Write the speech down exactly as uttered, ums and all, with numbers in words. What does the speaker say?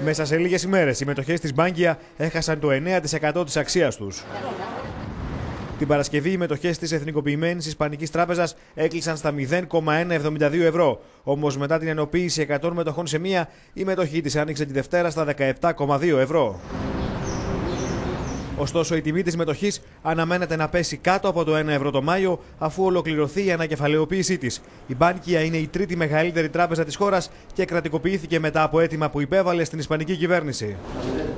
Μέσα σε λίγες ημέρες, οι μετοχές της Bankia έχασαν το εννέα τοις εκατό της αξίας τους. Την Παρασκευή, οι μετοχές της εθνικοποιημένης Ισπανικής Τράπεζας έκλεισαν στα μηδέν κόμμα εκατόν εβδομήντα δύο ευρώ. Όμως, μετά την ενοποίηση εκατό μετοχών σε μία, η μετοχή της άνοιξε τη Δευτέρα στα δεκαεπτά κόμμα δύο ευρώ. Ωστόσο, η τιμή της μετοχής αναμένεται να πέσει κάτω από το ένα ευρώ το Μάιο, αφού ολοκληρωθεί η ανακεφαλαιοποίησή της. Η Bankia είναι η τρίτη μεγαλύτερη τράπεζα της χώρας και κρατικοποιήθηκε μετά από αίτημα που υπέβαλε στην Ισπανική κυβέρνηση.